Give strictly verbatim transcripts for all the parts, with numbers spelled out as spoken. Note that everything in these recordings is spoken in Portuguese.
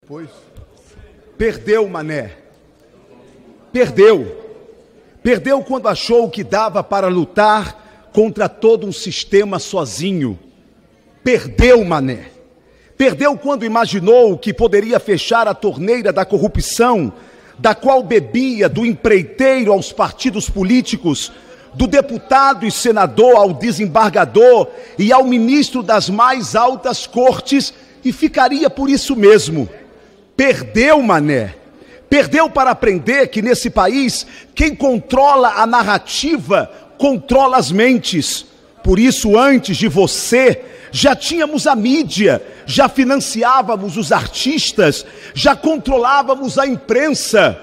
Pois. Perdeu, mané. Perdeu. Perdeu quando achou que dava para lutar contra todo um sistema sozinho. Perdeu, mané. Perdeu quando imaginou que poderia fechar a torneira da corrupção, da qual bebia do empreiteiro aos partidos políticos, do deputado e senador ao desembargador e ao ministro das mais altas cortes, e ficaria por isso mesmo. Perdeu, mané. Perdeu para aprender que nesse país, quem controla a narrativa, controla as mentes. Por isso, antes de você, já tínhamos a mídia, já financiávamos os artistas, já controlávamos a imprensa.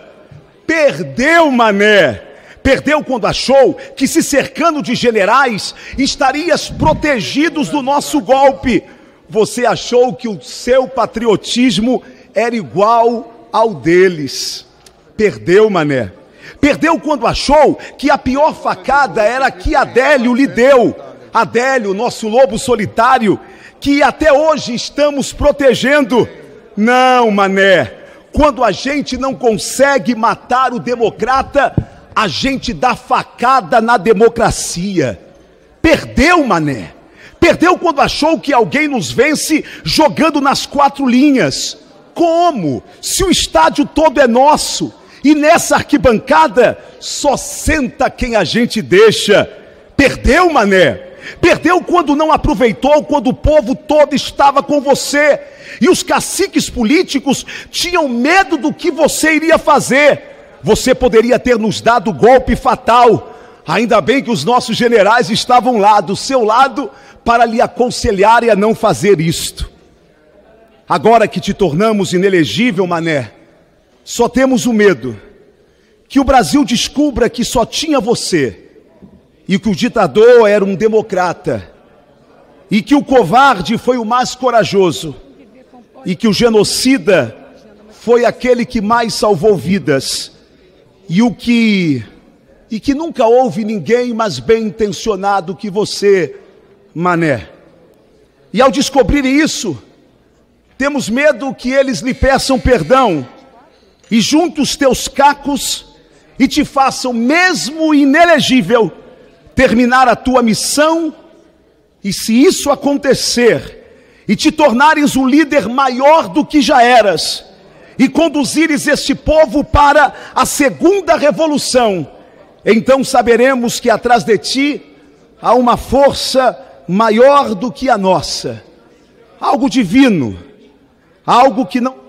Perdeu, mané. Perdeu quando achou que, se cercando de generais, estarias protegidos do nosso golpe. Você achou que o seu patriotismo era igual ao deles. Perdeu, mané. Perdeu quando achou que a pior facada era a que Adélio lhe deu. Adélio, nosso lobo solitário, que até hoje estamos protegendo. Não, mané. Quando a gente não consegue matar o democrata, a gente dá facada na democracia. Perdeu, mané. Perdeu quando achou que alguém nos vence jogando nas quatro linhas. Como? Se o estádio todo é nosso e nessa arquibancada só senta quem a gente deixa. Perdeu, mané. Perdeu quando não aproveitou quando o povo todo estava com você e os caciques políticos tinham medo do que você iria fazer. Você poderia ter nos dado o golpe fatal. Ainda bem que os nossos generais estavam lá, do seu lado, para lhe aconselharem a não fazer isto. Agora que te tornamos inelegível, mané, só temos o medo que o Brasil descubra que só tinha você, e que o ditador era um democrata, e que o covarde foi o mais corajoso, e que o genocida foi aquele que mais salvou vidas, e o que e que nunca houve ninguém mais bem intencionado que você, mané. E ao descobrir isso, temos medo que eles lhe peçam perdão e juntem os teus cacos e te façam, mesmo inelegível, terminar a tua missão. E se isso acontecer e te tornares um líder maior do que já eras e conduzires este povo para a segunda revolução, então saberemos que atrás de ti há uma força maior do que a nossa, algo divino, algo que não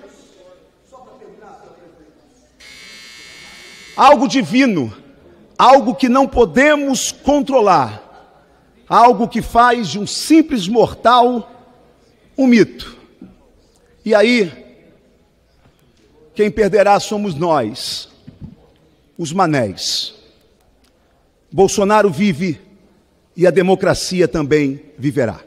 algo divino, algo que não podemos controlar, algo que faz de um simples mortal um mito. E aí, quem perderá somos nós, os manés. Bolsonaro vive e a democracia também viverá.